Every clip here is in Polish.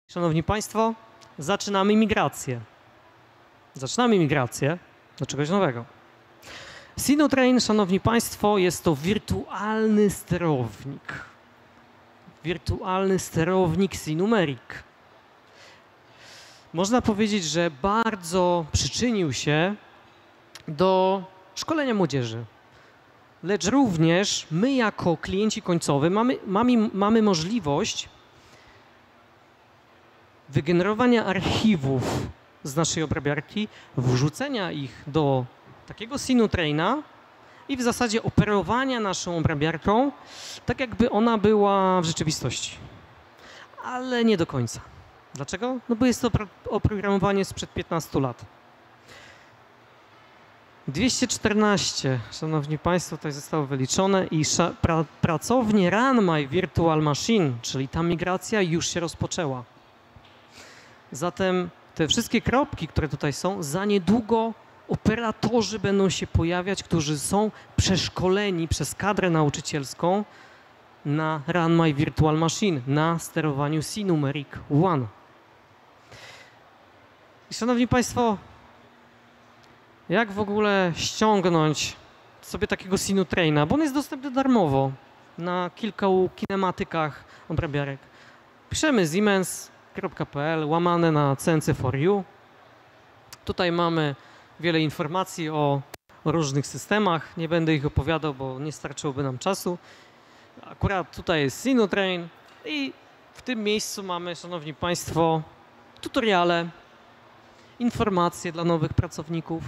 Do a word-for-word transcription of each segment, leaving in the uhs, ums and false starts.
Szanowni Państwo, zaczynamy migrację. Zaczynamy migrację do czegoś nowego. Sinotrain, Szanowni Państwo, jest to wirtualny sterownik. Wirtualny sterownik Sinumerik. Można powiedzieć, że bardzo przyczynił się do szkolenia młodzieży. Lecz również my jako klienci końcowi mamy, mamy, mamy możliwość wygenerowania archiwów z naszej obrabiarki, wrzucenia ich do takiego Sinotraina i w zasadzie operowania naszą obrabiarką tak, jakby ona była w rzeczywistości. Ale nie do końca. Dlaczego? No bo jest to oprogramowanie sprzed piętnastu lat. dwieście czternaście, Szanowni Państwo, tutaj zostało wyliczone i pra pracownie Run My Virtual Machine, czyli ta migracja już się rozpoczęła. Zatem te wszystkie kropki, które tutaj są, za niedługo operatorzy będą się pojawiać, którzy są przeszkoleni przez kadrę nauczycielską na Run My Virtual Machine, na sterowaniu Sinumerik One. I Szanowni Państwo, jak w ogóle ściągnąć sobie takiego Sinotraina, bo on jest dostępny darmowo na kilku kinematykach obrabiarek. Piszemy siemens kropka p l łamane na C N C for you. Tutaj mamy wiele informacji o, o różnych systemach. Nie będę ich opowiadał, bo nie starczyłoby nam czasu. Akurat tutaj jest Sinotrain i w tym miejscu mamy, Szanowni Państwo, tutoriale, informacje dla nowych pracowników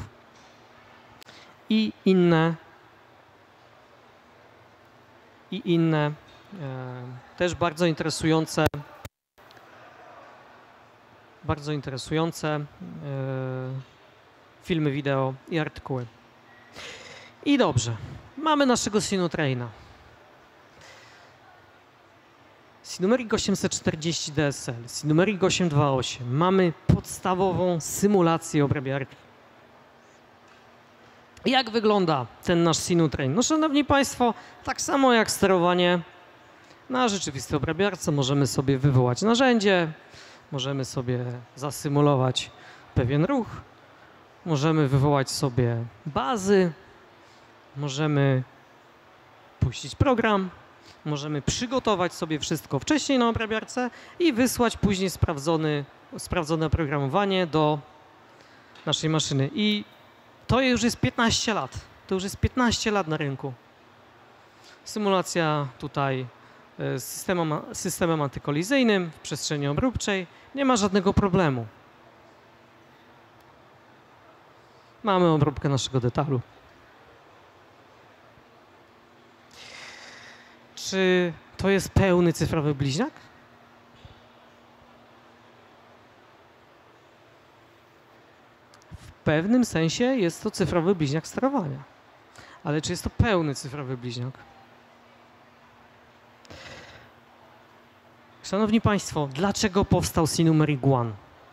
i inne, i inne e, też bardzo interesujące bardzo interesujące e, filmy wideo i artykuły. I dobrze, mamy naszego Sinotraina. Sinumerik osiemset czterdzieści D S L, Sinumerik osiemset dwadzieścia osiem. Mamy podstawową symulację obrabiarki. Jak wygląda ten nasz Sinotrain? No, Szanowni Państwo, tak samo jak sterowanie na rzeczywistej obrabiarce, możemy sobie wywołać narzędzie, możemy sobie zasymulować pewien ruch, możemy wywołać sobie bazy, możemy puścić program, możemy przygotować sobie wszystko wcześniej na obrabiarce i wysłać później sprawdzony, sprawdzone oprogramowanie do naszej maszyny. I to już jest piętnaście lat. To już jest piętnaście lat na rynku. Symulacja tutaj z systemem, systemem antykolizyjnym w przestrzeni obróbczej. Nie ma żadnego problemu. Mamy obróbkę naszego detalu. Czy to jest pełny cyfrowy bliźniak? W pewnym sensie jest to cyfrowy bliźniak sterowania. Ale czy jest to pełny cyfrowy bliźniak? Szanowni Państwo, dlaczego powstał Sinumerik One?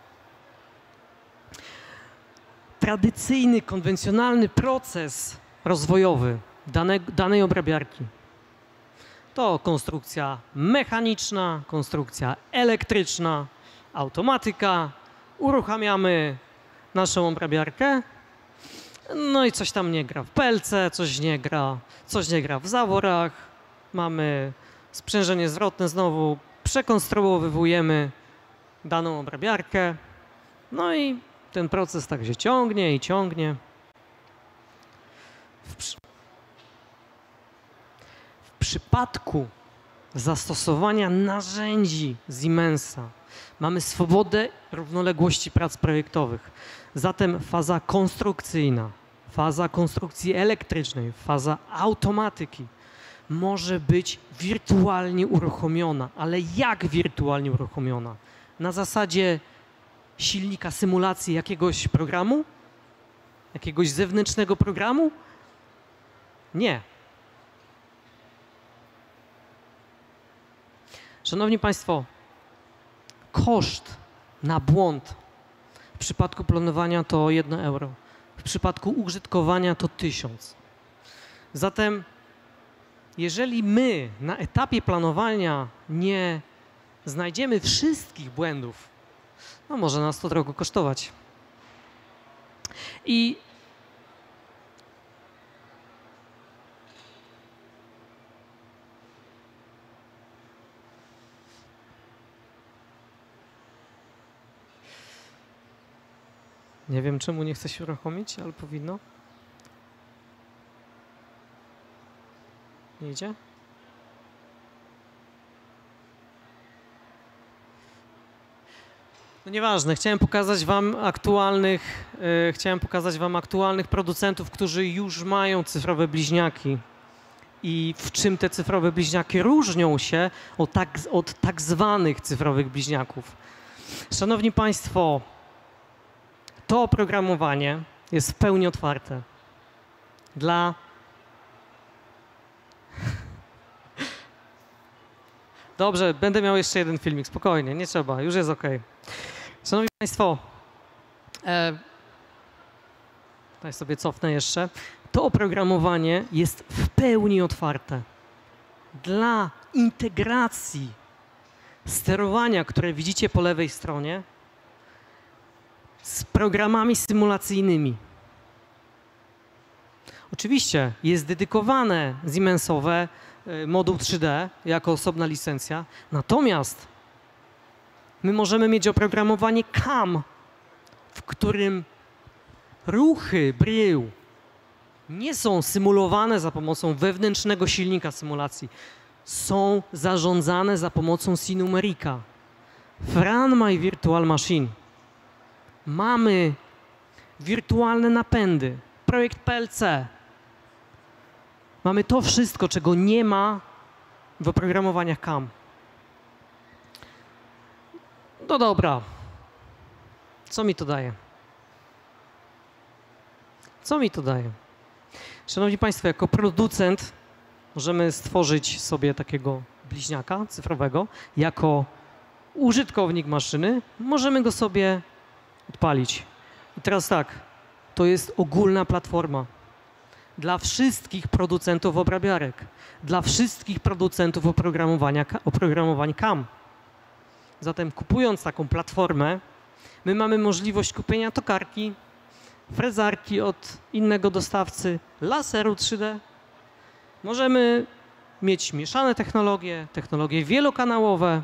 Tradycyjny, konwencjonalny proces rozwojowy danej, danej obrabiarki to konstrukcja mechaniczna, konstrukcja elektryczna, automatyka. Uruchamiamy naszą obrabiarkę, no i coś tam nie gra w pelce, coś nie gra, coś nie gra w zaworach. Mamy sprzężenie zwrotne znowu, przekonstruowujemy daną obrabiarkę, no i ten proces tak się ciągnie i ciągnie. W, przy... w przypadku zastosowania narzędzi Siemensa mamy swobodę równoległości prac projektowych. Zatem faza konstrukcyjna, faza konstrukcji elektrycznej, faza automatyki może być wirtualnie uruchomiona. Ale jak wirtualnie uruchomiona? Na zasadzie silnika symulacji jakiegoś programu? Jakiegoś zewnętrznego programu? Nie. Szanowni Państwo, koszt na błąd w przypadku planowania to jedno euro. W przypadku użytkowania to tysiąc. Zatem jeżeli my na etapie planowania nie znajdziemy wszystkich błędów, no może nas to drogo kosztować. I nie wiem, czemu nie chce się uruchomić, ale powinno. Nie idzie? No nieważne, chciałem pokazać wam aktualnych, yy, chciałem pokazać wam aktualnych producentów, którzy już mają cyfrowe bliźniaki i w czym te cyfrowe bliźniaki różnią się od tak, od tak zwanych cyfrowych bliźniaków. Szanowni Państwo, to oprogramowanie jest w pełni otwarte dla Dobrze, będę miał jeszcze jeden filmik, spokojnie, nie trzeba, już jest ok. Szanowni Państwo, e, tutaj sobie cofnę jeszcze. To oprogramowanie jest w pełni otwarte dla integracji sterowania, które widzicie po lewej stronie, z programami symulacyjnymi. Oczywiście jest dedykowane Siemensowe moduł trzy D jako osobna licencja, natomiast my możemy mieć oprogramowanie C A M, w którym ruchy brył nie są symulowane za pomocą wewnętrznego silnika symulacji, są zarządzane za pomocą Sinumerika. W Run My Virtual Machine mamy wirtualne napędy, projekt P L C. Mamy to wszystko, czego nie ma w oprogramowaniach C A M. No dobra. Co mi to daje? Co mi to daje? Szanowni Państwo, jako producent możemy stworzyć sobie takiego bliźniaka cyfrowego. Jako użytkownik maszyny możemy go sobie odpalić. I teraz tak, to jest ogólna platforma dla wszystkich producentów obrabiarek, dla wszystkich producentów oprogramowania, oprogramowań C A M. Zatem kupując taką platformę, my mamy możliwość kupienia tokarki, frezarki od innego dostawcy, laseru trzy D. Możemy mieć mieszane technologie, technologie wielokanałowe,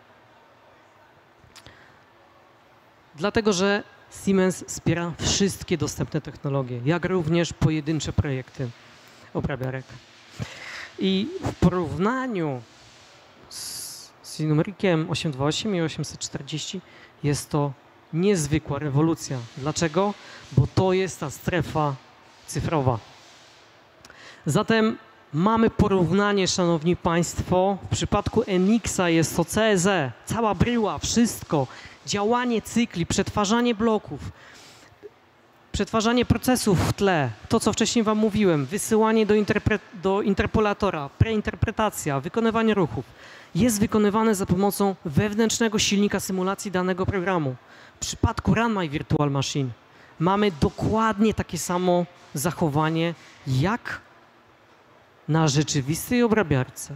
dlatego że Siemens wspiera wszystkie dostępne technologie, jak również pojedyncze projekty obrabiarek. I w porównaniu z Sinumerikiem osiemset dwadzieścia osiem i osiemset czterdzieści jest to niezwykła rewolucja. Dlaczego? Bo to jest ta strefa cyfrowa. Zatem mamy porównanie, szanowni Państwo, w przypadku N X-a jest to C S E, cała bryła, wszystko, działanie cykli, przetwarzanie bloków, przetwarzanie procesów w tle, to co wcześniej Wam mówiłem, wysyłanie do, interpre do interpolatora, preinterpretacja, wykonywanie ruchów, jest wykonywane za pomocą wewnętrznego silnika symulacji danego programu. W przypadku Run My Virtual Machine mamy dokładnie takie samo zachowanie jak na rzeczywistej obrabiarce.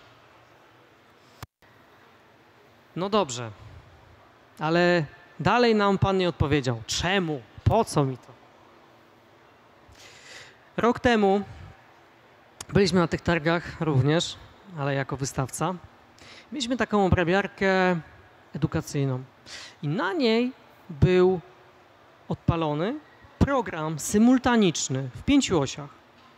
No dobrze, ale dalej nam Pan nie odpowiedział. Czemu? Po co mi to? Rok temu byliśmy na tych targach również, ale jako wystawca. Mieliśmy taką obrabiarkę edukacyjną i na niej był odpalony program symultaniczny w pięciu osiach.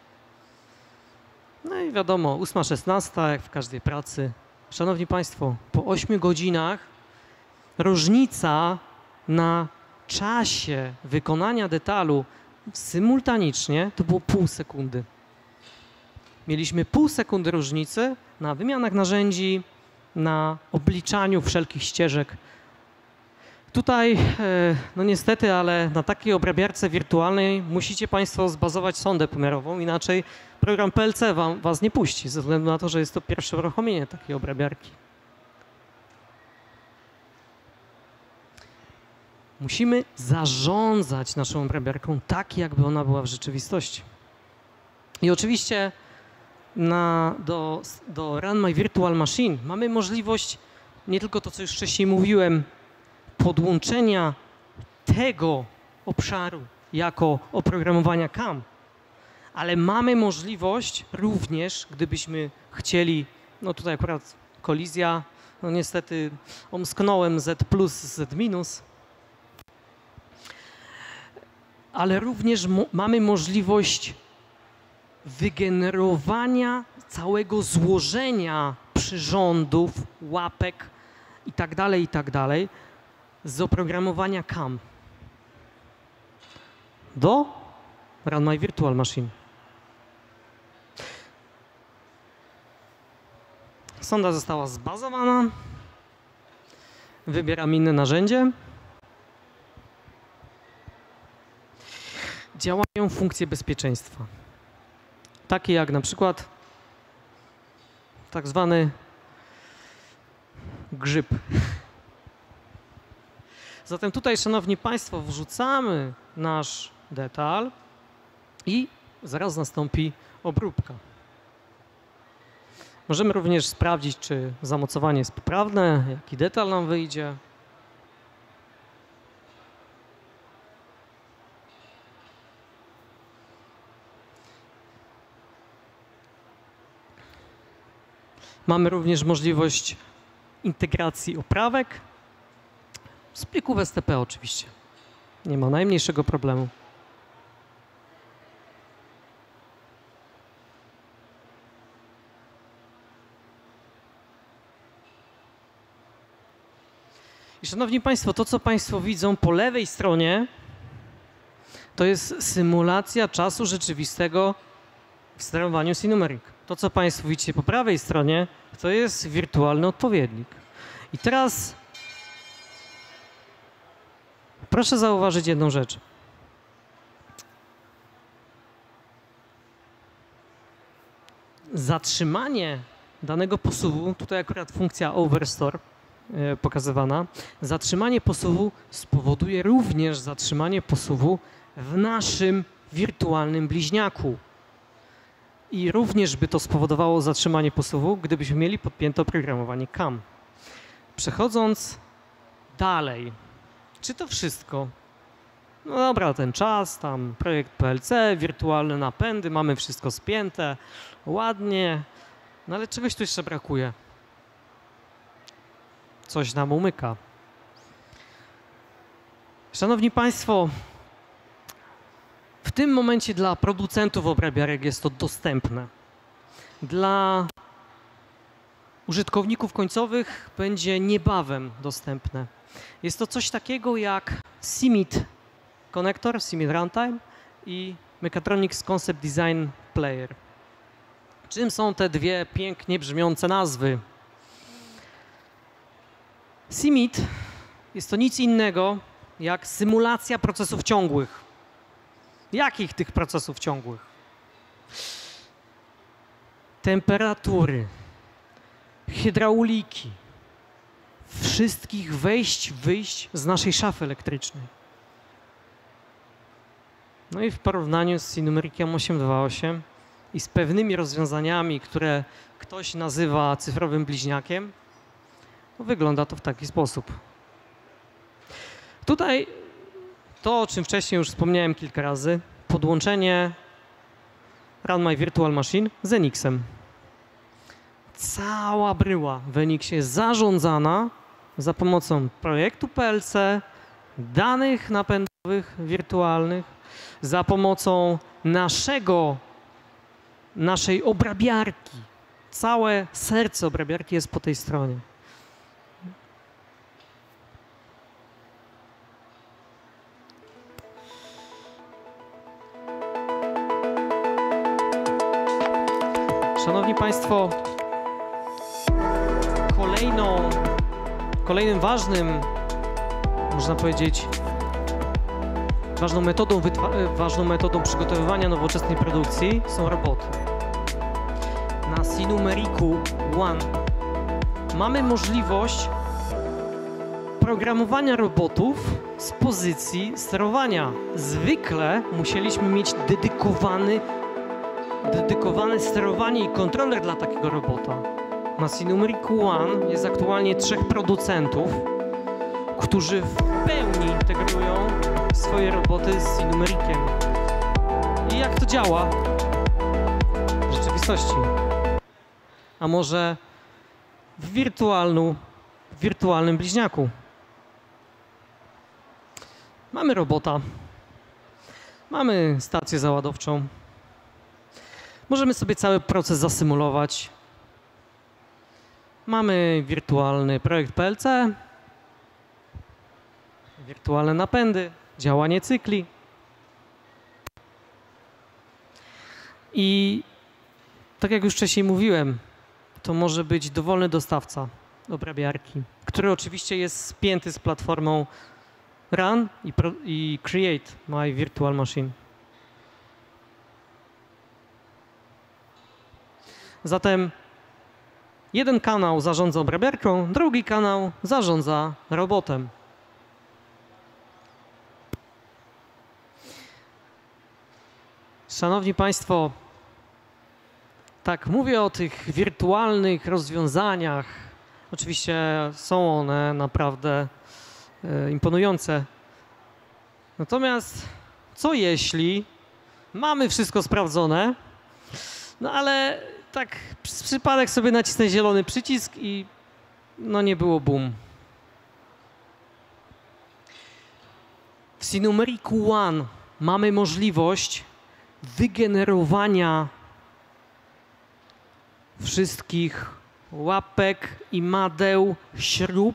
No i wiadomo, ósma szesnasta, jak w każdej pracy. Szanowni Państwo, po ośmiu godzinach różnica na czasie wykonania detalu symultanicznie to było pół sekundy. Mieliśmy pół sekundy różnicy na wymianach narzędzi, na obliczaniu wszelkich ścieżek. Tutaj, no niestety, ale na takiej obrabiarce wirtualnej musicie Państwo zbazować sondę pomiarową, inaczej program P L C wam, Was nie puści, ze względu na to, że jest to pierwsze uruchomienie takiej obrabiarki. Musimy zarządzać naszą obrabiarką tak, jakby ona była w rzeczywistości. I oczywiście na, do, do Run My Virtual Machine mamy możliwość nie tylko to, co już wcześniej mówiłem, podłączenia tego obszaru jako oprogramowania C A M, ale mamy możliwość również, gdybyśmy chcieli, no tutaj akurat kolizja, no niestety omsknąłem Z plus, Z minus, ale również mo mamy możliwość wygenerowania całego złożenia przyrządów, łapek i tak dalej, i tak dalej z oprogramowania C A M do Run My Virtual Machine. Sonda została zbazowana. Wybieram inne narzędzie. Działają funkcje bezpieczeństwa, takie jak na przykład tak zwany grzyb. Zatem tutaj, szanowni państwo, wrzucamy nasz detal i zaraz nastąpi obróbka. Możemy również sprawdzić, czy zamocowanie jest poprawne, jaki detal nam wyjdzie. Mamy również możliwość integracji oprawek z plików S T P oczywiście. Nie ma najmniejszego problemu. I szanowni państwo, to co państwo widzą po lewej stronie, to jest symulacja czasu rzeczywistego w sterowaniu Sinumerik. To co państwo widzicie po prawej stronie, to jest wirtualny odpowiednik. I teraz proszę zauważyć jedną rzecz. Zatrzymanie danego posuwu, tutaj akurat funkcja overstore e, pokazywana, zatrzymanie posuwu spowoduje również zatrzymanie posuwu w naszym wirtualnym bliźniaku. I również by to spowodowało zatrzymanie posuwu, gdybyśmy mieli podpięte oprogramowanie C A M. Przechodząc dalej, czy to wszystko? No dobra, ten czas, tam projekt P L C, wirtualne napędy, mamy wszystko spięte, ładnie, no ale czegoś tu jeszcze brakuje. Coś nam umyka. Szanowni państwo, w tym momencie dla producentów obrabiarek jest to dostępne. Dla użytkowników końcowych będzie niebawem dostępne. Jest to coś takiego jak C M I T Connector, C M I T Runtime i Mechatronics Concept Design Player. Czym są te dwie pięknie brzmiące nazwy? C M I T jest to nic innego jak symulacja procesów ciągłych. Jakich tych procesów ciągłych? Temperatury, hydrauliki, wszystkich wejść, wyjść z naszej szafy elektrycznej. No i w porównaniu z Sinumerikiem osiem dwa osiem i z pewnymi rozwiązaniami, które ktoś nazywa cyfrowym bliźniakiem, no wygląda to w taki sposób. Tutaj to, o czym wcześniej już wspomniałem kilka razy, podłączenie Run My Virtual Machine z Enixem. Cała bryła w Enixie jest zarządzana za pomocą projektu P L C, danych napędowych wirtualnych, za pomocą naszego, naszej obrabiarki. Całe serce obrabiarki jest po tej stronie. Szanowni państwo, kolejną, kolejnym ważnym, można powiedzieć, ważną metodą, ważną metodą przygotowywania nowoczesnej produkcji są roboty. Na Sinumeriku One mamy możliwość programowania robotów z pozycji sterowania. Zwykle musieliśmy mieć dedykowany dedykowane sterowanie i kontroler dla takiego robota. Na Sinumericu One jest aktualnie trzech producentów, którzy w pełni integrują swoje roboty z Sinumericiem. I jak to działa w rzeczywistości? A może w, wirtualnu, w wirtualnym bliźniaku? Mamy robota, mamy stację załadowczą. Możemy sobie cały proces zasymulować. Mamy wirtualny projekt P L C, wirtualne napędy, działanie cykli. I tak jak już wcześniej mówiłem, to może być dowolny dostawca obrabiarki, który oczywiście jest spięty z platformą Run i, pro, i Create My Virtual Machine. Zatem jeden kanał zarządza obrabiarką, drugi kanał zarządza robotem. Szanowni Państwo, tak, mówię o tych wirtualnych rozwiązaniach. Oczywiście są one naprawdę e, imponujące. Natomiast co jeśli mamy wszystko sprawdzone, no ale tak przez przypadek sobie nacisnę zielony przycisk i no nie było boom. W Sinumericu One mamy możliwość wygenerowania wszystkich łapek i madeł, śrub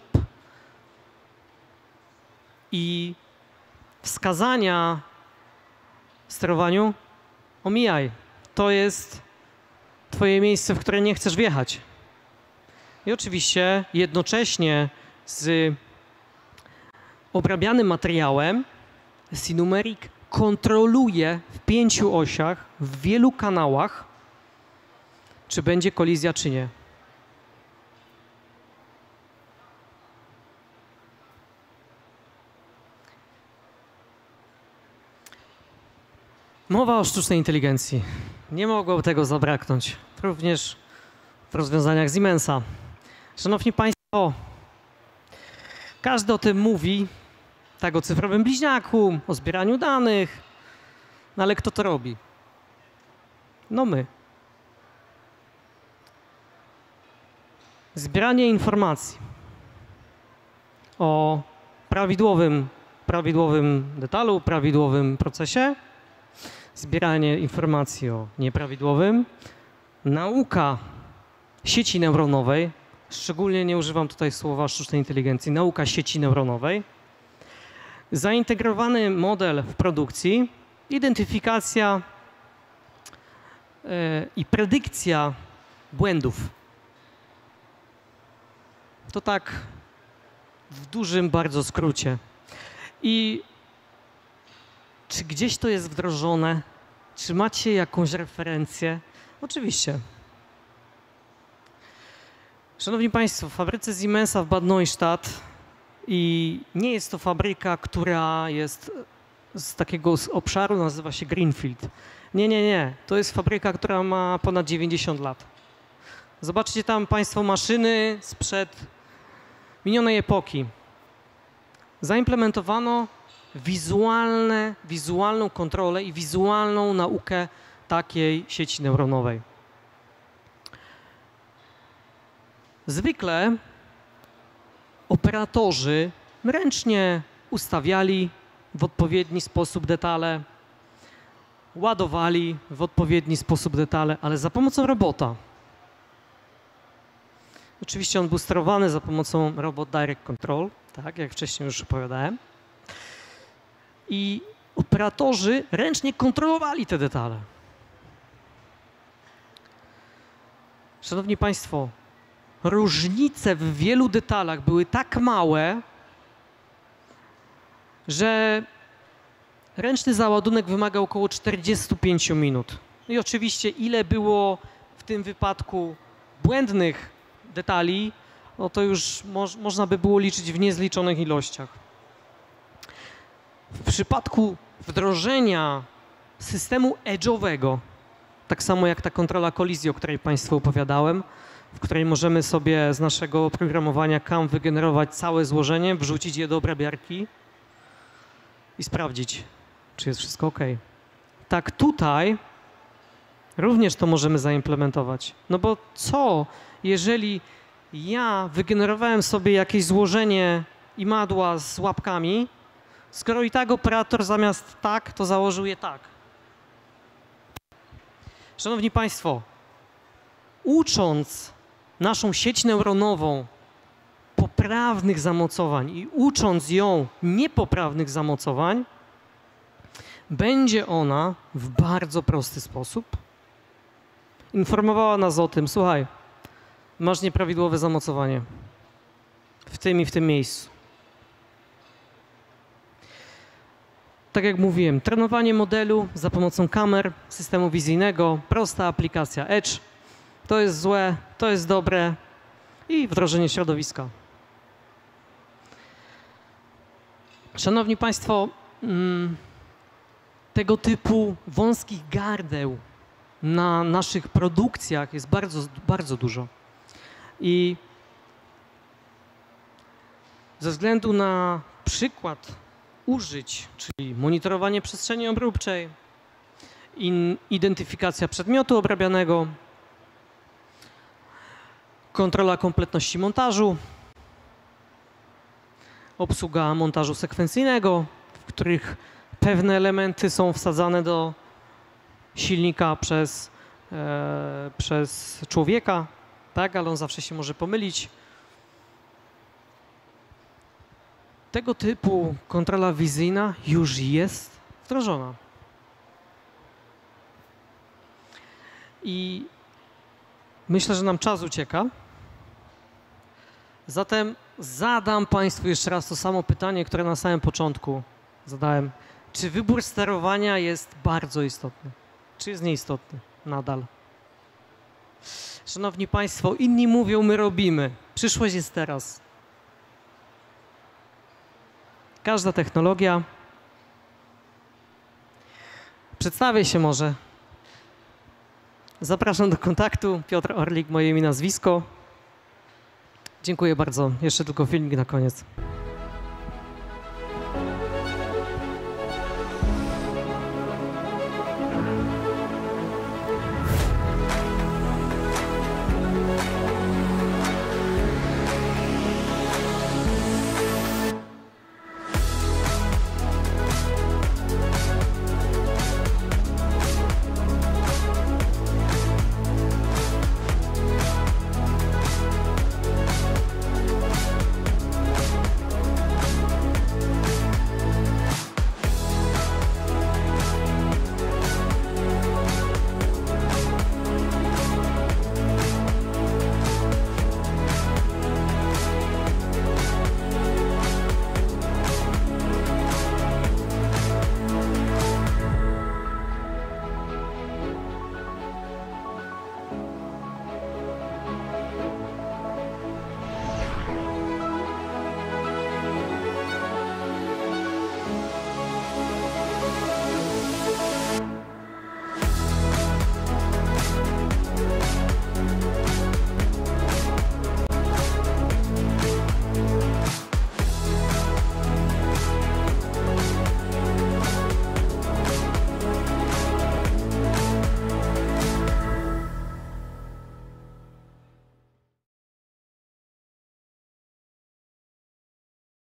i wskazania w sterowaniu omijaj. To jest twoje miejsce, w które nie chcesz wjechać. I oczywiście jednocześnie z obrabianym materiałem Sinumeric kontroluje w pięciu osiach, w wielu kanałach, czy będzie kolizja, czy nie. Mowa o sztucznej inteligencji. Nie mogło tego zabraknąć. Również w rozwiązaniach Siemensa. Szanowni Państwo, każdy o tym mówi, tak o cyfrowym bliźniaku, o zbieraniu danych, no ale kto to robi? No my. Zbieranie informacji o prawidłowym, prawidłowym detalu, prawidłowym procesie, zbieranie informacji o nieprawidłowym, nauka sieci neuronowej, szczególnie nie używam tutaj słowa sztucznej inteligencji, nauka sieci neuronowej, zaintegrowany model w produkcji, identyfikacja yy, i predykcja błędów. To tak w dużym bardzo skrócie. I czy gdzieś to jest wdrożone? Czy macie jakąś referencję? Oczywiście. Szanowni Państwo, w fabryce Siemensa w Bad Neustadt i nie jest to fabryka, która jest z takiego obszaru, nazywa się Greenfield. Nie, nie, nie. To jest fabryka, która ma ponad dziewięćdziesiąt lat. Zobaczcie tam Państwo maszyny sprzed minionej epoki. Zaimplementowano wizualne, wizualną kontrolę i wizualną naukę takiej sieci neuronowej. Zwykle operatorzy ręcznie ustawiali w odpowiedni sposób detale, ładowali w odpowiedni sposób detale, ale za pomocą robota. Oczywiście on był sterowany za pomocą Robot Direct Control, tak jak wcześniej już opowiadałem. I operatorzy ręcznie kontrolowali te detale. Szanowni Państwo, różnice w wielu detalach były tak małe, że ręczny załadunek wymaga około czterdziestu pięciu minut. I oczywiście ile było w tym wypadku błędnych detali, no to już moż, można by było liczyć w niezliczonych ilościach. W przypadku wdrożenia systemu edge'owego, tak samo jak ta kontrola kolizji, o której Państwu opowiadałem, w której możemy sobie z naszego oprogramowania C A M wygenerować całe złożenie, wrzucić je do obrabiarki i sprawdzić, czy jest wszystko OK. Tak tutaj również to możemy zaimplementować. No bo co, jeżeli ja wygenerowałem sobie jakieś złożenie imadła z łapkami, skoro i tak operator zamiast tak, to założył je tak. Szanowni Państwo, ucząc naszą sieć neuronową poprawnych zamocowań i ucząc ją niepoprawnych zamocowań, będzie ona w bardzo prosty sposób informowała nas o tym, słuchaj, masz nieprawidłowe zamocowanie w tym i w tym miejscu. Tak jak mówiłem, trenowanie modelu za pomocą kamer, systemu wizyjnego, prosta aplikacja Edge, to jest złe, to jest dobre i wdrożenie środowiska. Szanowni Państwo, tego typu wąskich gardeł na naszych produkcjach jest bardzo, bardzo dużo. I ze względu na przykład użyć, czyli monitorowanie przestrzeni obróbczej, in, identyfikacja przedmiotu obrabianego, kontrola kompletności montażu, obsługa montażu sekwencyjnego, w których pewne elementy są wsadzane do silnika przez, e, przez człowieka, tak, ale on zawsze się może pomylić. Tego typu kontrola wizyjna już jest wdrożona. I myślę, że nam czas ucieka. Zatem zadam Państwu jeszcze raz to samo pytanie, które na samym początku zadałem. Czy wybór sterowania jest bardzo istotny? Czy jest nieistotny nadal? Szanowni Państwo, inni mówią, my robimy. Przyszłość jest teraz. Każda technologia. Przedstawię się może. Zapraszam do kontaktu. Piotr Orlik, moje imię i nazwisko. Dziękuję bardzo. Jeszcze tylko filmik na koniec.